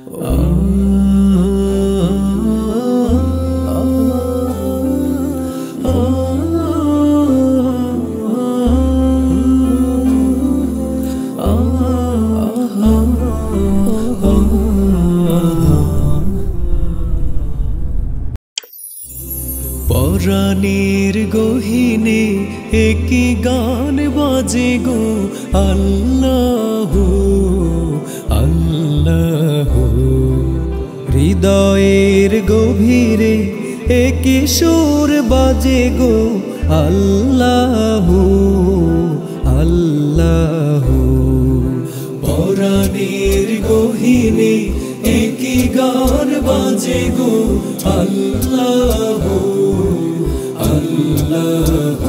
পরাণের গহীনে একই গান বাজে গো আল্লাহ আল্লাহ। হৃদয়ের গভীরে একই সুর বাজে গো আল্লাহ আল্লাহ। পরাণের গহীনে একই গান বাজে গো আল্লাহ আল্লাহ।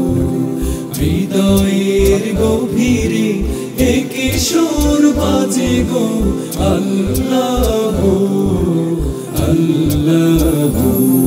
হৃদয়ের গভীরে একই সুর বাজে গো আল্লাহ আল্লাহ।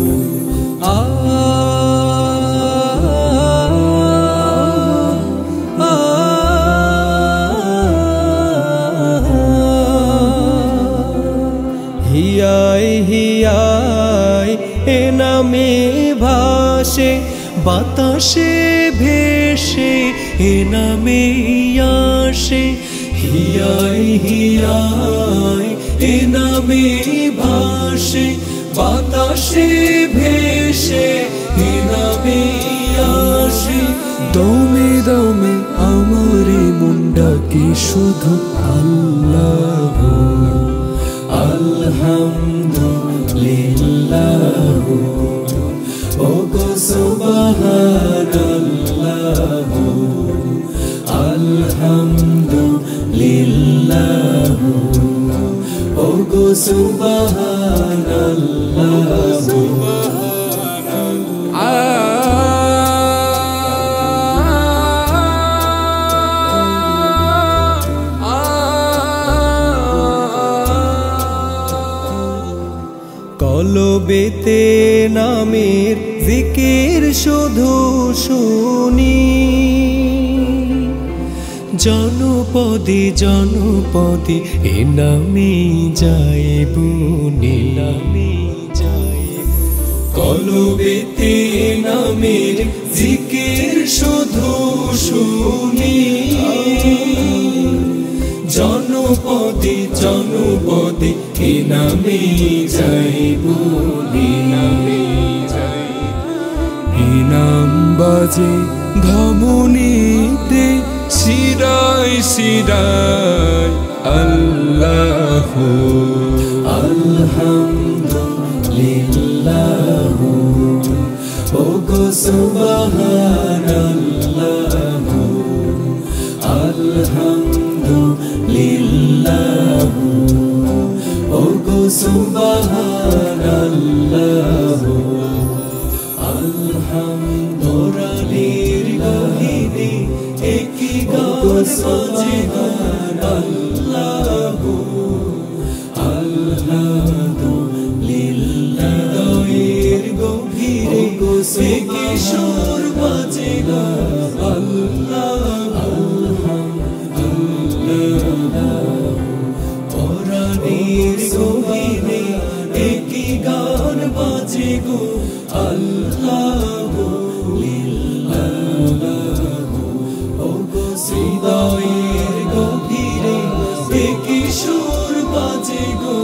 হিয়ায় হিয়ায় এ নামে ভাসে বাতাসে ভেসে এ নামে আসে। হিয়ায় হিয়ায় এ নামে ভাসে বাতাসে ভেসে এ নামে আসে। দমে দমে আমার মন ডাকে শুধু আল্লাহ আলহামদুলিল্লাহ। ওগো সুবহানাল্লাহ আলহামদুলিল্লাহ। ওগো সুবহানাল্লাহ। কলবেতে নামের জিকির শুধু শুনি, জনপদে জনপদে এ নামে যাইব নীলামে যাইব। কলবেতে নামের জিকির শুধু শুনি, জনপদে জনপদে এ নামে যাইব নীলামে যাইব। এ নাম বাজে ধমনীতে শিরায় শিরায় আল্লাহ আলহামদুলিল্লাহ। ওগো সুবহানাল্লাহ আলহামদুলিল্লাহ। ওগো সুবহানাল্লাহ আলহামদুলিল্লাহ। গহীনে একই গান বাজে আল্লাহ আলহামদুলিল্লাহ। হৃদয়ের গভীরে একই সুর বাজে আল্লাহ আলহামদুলিল্লাহ। পরাণের গহীনে একই গান বাজে গো আল্লাহ হৃদয়ের গভীরে একই সুর বাজে গো